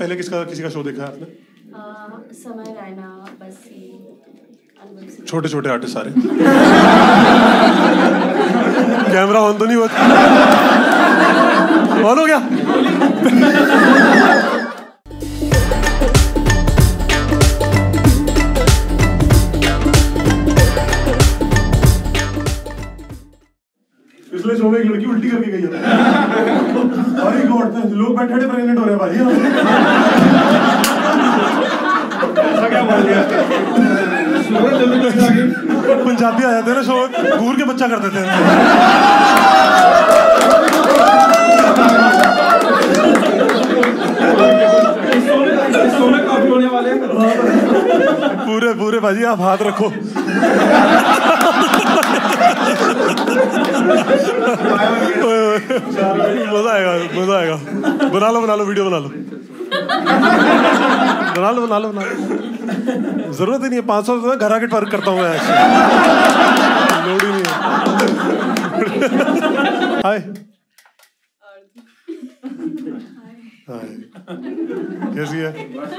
पहले किसी का शो देखा है आपने? समय रैना, बस्सी, छोटे छोटे आर्टिस्ट सारे। कैमरा ऑन तो नहीं हुआ? ऑन हो गया? पिछले शो में एक लड़की उल्टी करके गई है। भाई गॉड, लोग बैठे प्रेग्नेंट हो रहे हैं भाई। ऐसा क्या बोल दिया? पंजाबी आ जाते हैं ना शो, घूर के बच्चा कर देते हैं। पूरे पूरे भाजी आप हाथ रखो। मजा आएगा, मजा आएगा। बना लो वीडियो बना लो। जरूरत ही नहीं है, 500 घर आके वर्क करता हूँ मैं। लोड ही नहीं है। हाय हाय, कैसी है?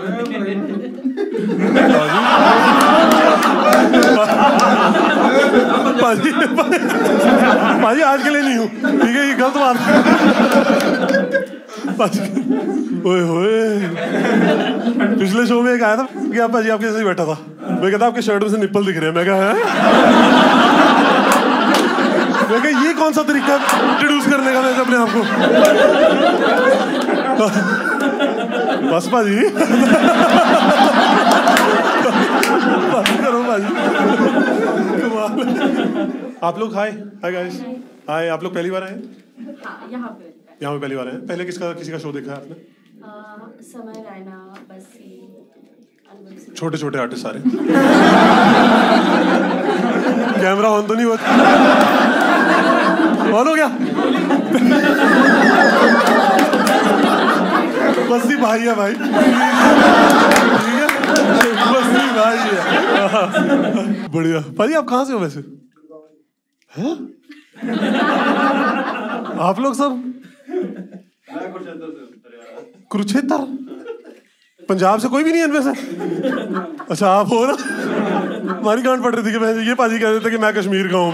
भाजी आज के लिए नहीं हूँ, ठीक है? ये गलत बात। ओए होए, पिछले शो में एक आया था कि आप भाजी आपके जैसे ही बैठा था। मैं कहता आपके शर्ट में से निप्पल दिख रहे हैं। मैं कहा ये कौन सा तरीका इंट्रोड्यूस करने का वैसे अपने आप को? बस भाजी बस करो भाजी। आप लोग हाय गाइस, हाय। आप लोग पहली बार आए? यहाँ पे पहली बार आए। पहले किसी का शो देखा है आपने? समय रैना, बस्सी, छोटे छोटे आर्टिस्ट सारे। कैमरा ऑन तो नहीं हुआ? ऑन हो गया? बस्सी भाई है भाई, ठीक है? बस्सी भाई है। बढ़िया भाजी। आप कहाँ से हो वैसे? हैं? आप लोग सब कुरुक्षेत्र? पंजाब से कोई भी नहीं है इनमें से? अच्छा आप हो ना? हमारी गांड पड़ रही थी कि मैं ये पाजी कह देते कि मैं कश्मीर का हूँ।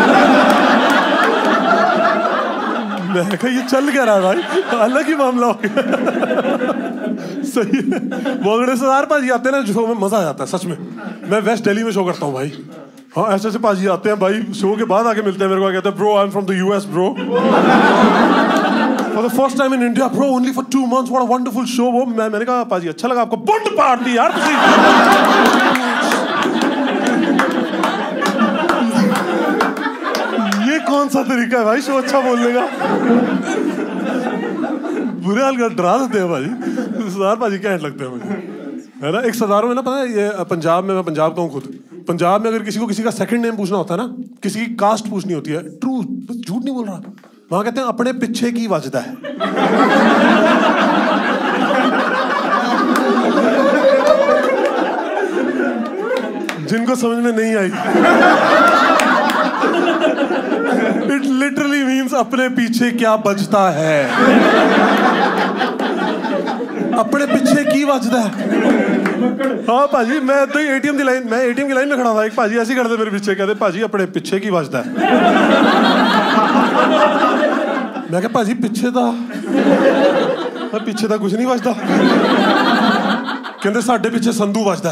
मैं कहा ये चल क्या रहा है भाई, अलग ही मामला हो गया। सही है। बोगड़े सरदार पाजी आते हैं ना शो में, मजा आ जाता है सच में। मैं वेस्ट दिल्ली में शो करता हूँ भाई। हाँ ऐसे पाजी आते हैं भाई, शो के बाद आके मिलते हैं मेरे को, कहते हैं bro I am from the US bro, for the first time in India bro, only for 2 months, what a wonderful show. वो मैंने कहा पाजी अच्छा लगा आपको? बुंड पार्टी यार तुसी। ये कौन सा तरीका है भाई शो अच्छा बोलने का? बुरे हाल का डरा देते हैं भाजी। सरदार पाजी क्या लगते हैं मुझे, है ना? एक सरदारों में ना, पता है ये पंजाब में, मैं पंजाब का हूँ खुद। पंजाब में अगर किसी का सेकंड नेम पूछना होता है ना, किसी की कास्ट पूछनी होती है, ट्रू झूठ नहीं बोल रहा, वहां कहते हैं अपने पीछे की वजदा है। जिनको समझ में नहीं आई, इट लिटरली मीन्स अपने पीछे क्या बजता है। अपने पीछे की वजदा है। हाँ भाजी, मैं तो एटीएम की लाइन में खड़ा था, एक भाजी ऐसे ही खड़े थे मेरे पीछे, कहते भाजी अपने पीछे की वजदा है। मैं कहा भाजी पीछे था कुछ नहीं वजदा। कहते साढ़े पीछे संधू वजदा।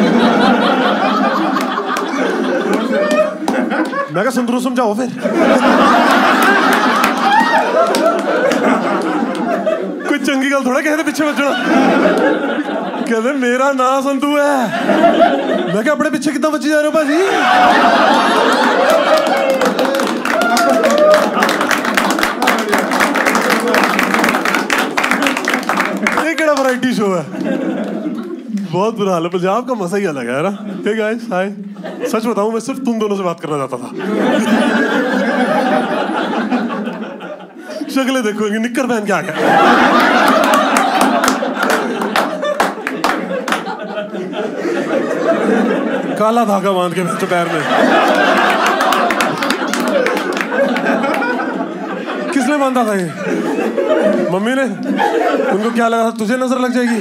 मैं कहा संधू समझाओ फिर। कोई चंगी गल थोड़ा कहते पीछे बचना। कहते मेरा नाम संधू है। मैं क्या अपने पीछे कितना बची जा रहे हो भाजी? ये केड़ा वैरायटी शो है? बहुत बुरा हाल है। पंजाब का मजा ही अलग है ना। हे गाइस हाय, सच बताऊं मैं सिर्फ तुम दोनों से बात करना चाहता था। शक्लें देखो, निक्कर पहन के आ गया। काला धागा बांध के पैर में। किसने बांधा था ये? मम्मी ने, उनको क्या लगा था तुझे नजर लग जाएगी?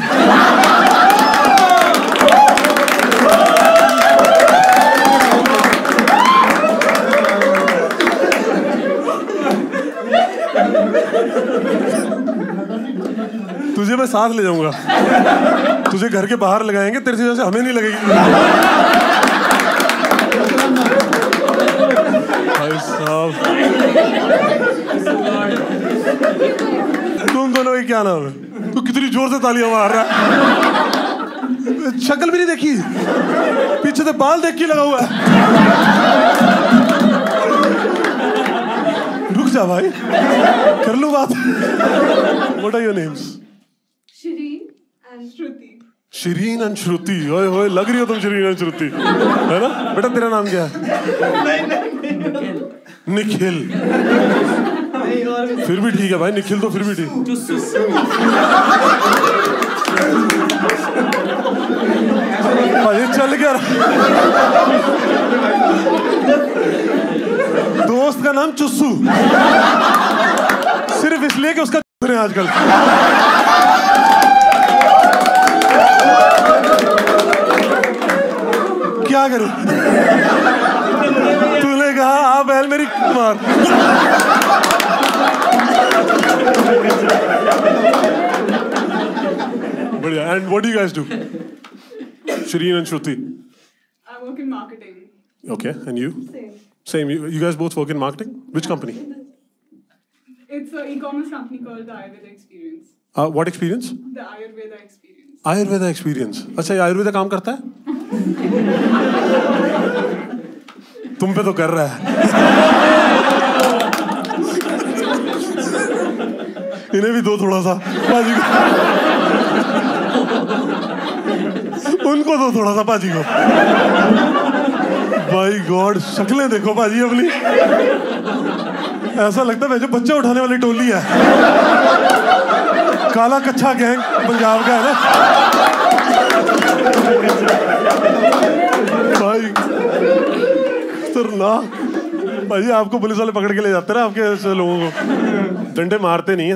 तुझे मैं साथ ले जाऊंगा, तुझे घर के बाहर लगाएंगे, तेरे से जैसे हमें नहीं लगेगी। भाई साहब, तुम दोनों की क्या नाम है? तू कितनी जोर से तालियां मार रहा है, शक्ल भी नहीं देखी, पीछे से बाल देख के लगा हुआ है। रुक जा भाई, कर लूं बात। What are your names? Shireen and Shruti. Shireen and Shruti. ओए होए, लग रही हो तुम शिरीन एंड श्रुति, है ना? बेटा तेरा नाम क्या है? निखिल। फिर भी ठीक है भाई, निखिल तो फिर भी ठीक। भाई चल गया। दोस्त का नाम चुस्सू, सिर्फ इसलिए कि उसका है आजकल। क्या करूं? तूने कहा आप बैल मेरी मार। बढ़िया। And what do you guys do? Shireen and Shruti. I work in marketing. Okay, and you? Same. Same. You guys both work in marketing? Which company? It's an e-commerce company called the Ayurveda Experience. What experience? The Ayurveda Experience. Ayurveda Experience. अच्छा, ये आयुर्वेदा काम करता है? तुम पे तो कर रहा है। इन्हें भी दो थोड़ा सा पाजी को, उनको दो थोड़ा सा पाजी को। भाई गॉड, शक्लें देखो पाजी अपनी, ऐसा लगता है जो बच्चा उठाने वाली टोली है। काला कच्चा गैंग पंजाब का है ना भाई, खतरनाक। भाई आपको पुलिस वाले पकड़ के ले जाते ना, आपके ऐसे लोगों को डंडे मारते नहीं है।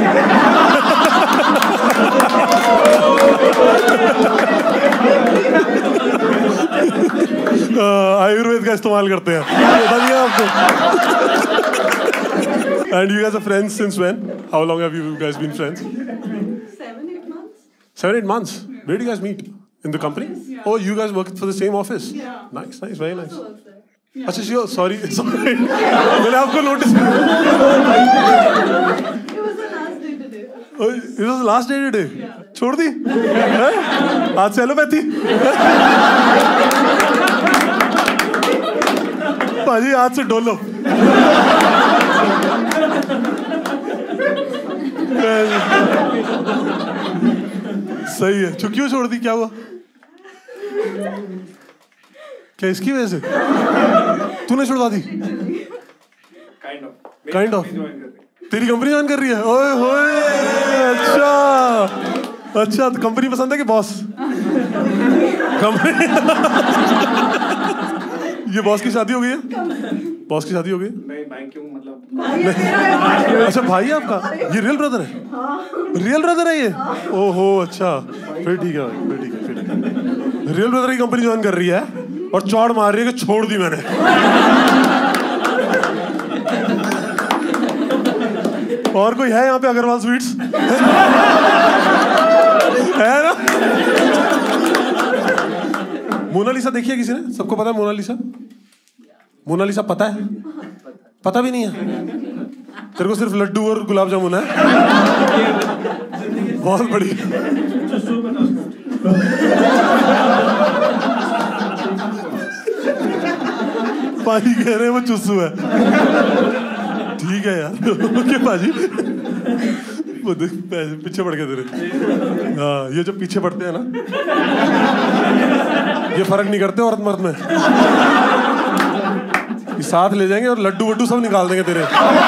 आयुर्वेद का इस्तेमाल करते हैं, बता दिया आपको। And you guys are friends since when? How long have you guys been friends? 7-8 months. 7-8 months. Where do you guys meet? In the company? Yeah. Oh, you guys work for the same office? Yeah. Nice, nice, very nice. Also works there. अच्छा sure, sorry sorry, मैंने आपको notice. It was the last day today. It was the last day today. छोड़ दी? हैं? आज से allopathy? भाजी आज से डोलो। सही है। क्यों छोड़ दी, क्या हुआ? क्या इसकी वजह से? तूने छुड़वा दी? Kind of. तेरी कंपनी ज्वाइन कर रही है? ओए होए, अच्छा अच्छा। तो कंपनी पसंद है कि बॉस? कंपनी। ये बॉस की शादी हो गई है? बॉस की शादी हो गई? नहीं भाई, क्यों मतलब? अच्छा भाई है आपका? ये रियल ब्रदर है? रियल ब्रदर है ये? ओहो अच्छा, फिर ठीक है, फिर ठीक है, फिर ठीक है। रियल ब्रदर की कंपनी ज्वाइन कर रही है और चौड़ मार रही है कि छोड़ दी मैंने। और कोई है यहाँ पे अग्रवाल स्वीट्स? है ना? मोनालिसा देखी है किसी ने? सबको पता है मोनालिसा? मोनालिसा पता है? पता भी नहीं है? तेरे को सिर्फ लड्डू और गुलाब जामुन है? बहुत बढ़िया। पाजी कह रहे हैं वो चुस्सू है। ठीक है यार, ओके पाजी। वो देख पीछे पड़ गए तेरे। हाँ, ये जो पीछे पड़ते हैं ना, ये फर्क नहीं करते औरत मर्द में। ये साथ ले जाएंगे और लड्डू वड्डू सब निकाल देंगे तेरे।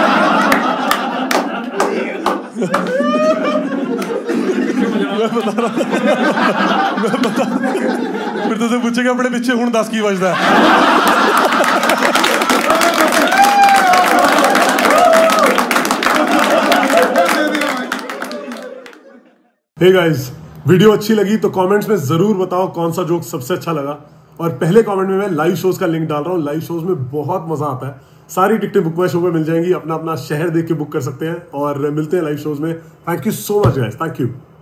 मैं बता रहा, फिर तुझे पूछेगा अपने पीछे हूं 10 की बजदा है। हे गाइस, वीडियो अच्छी लगी तो कमेंट्स में जरूर बताओ कौन सा जोक सबसे अच्छा लगा। और पहले कमेंट में मैं लाइव शोज का लिंक डाल रहा हूँ। लाइव शोज में बहुत मजा आता है। सारी टिकटें बुक माई शो पे मिल जाएंगी। अपना अपना शहर देख के बुक कर सकते हैं और मिलते हैं लाइव शोज में। Thank you so much guys, thank you.